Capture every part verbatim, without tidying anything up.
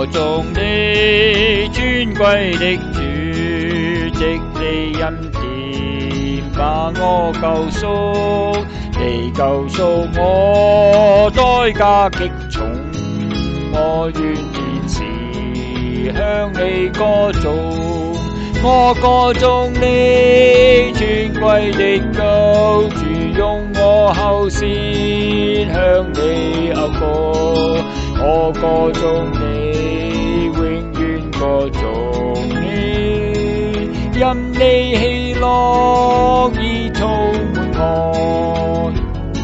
歌頌你尊貴的主，藉你恩典把我救贖，你救贖我代價極重，我願天時向你歌頌，我歌頌你尊貴的救主，用我喉舌向你謳歌，我歌頌你，永遠歌頌你，因你喜樂已充滿我。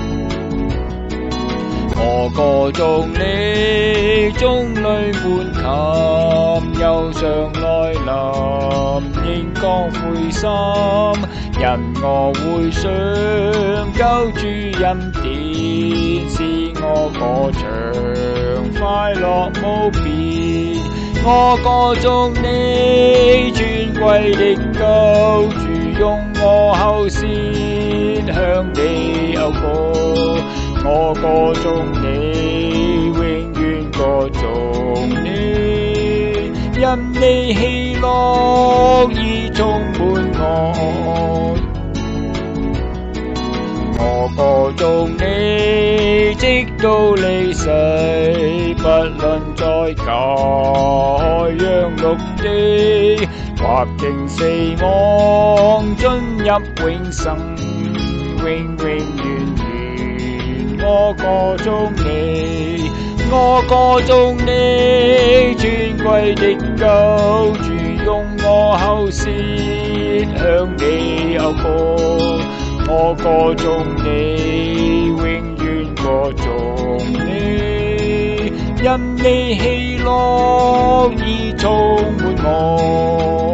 我歌頌你，眾裡滿琴，憂傷來臨，應當灰心。因我回想救主恩典，使我歌唱快樂無邊。我歌頌你尊貴的救主，用我喉舌向你謳歌，我歌頌你，永遠歌頌你，因你喜樂已充滿我。我歌頌你，直到離世，不論在海洋陸地，或經死亡，進入永生，永永遠遠。我歌頌你，我歌頌你尊貴的救主，用我喉舌向你謳歌，我歌頌你，永遠歌頌你，因你喜樂已充滿我。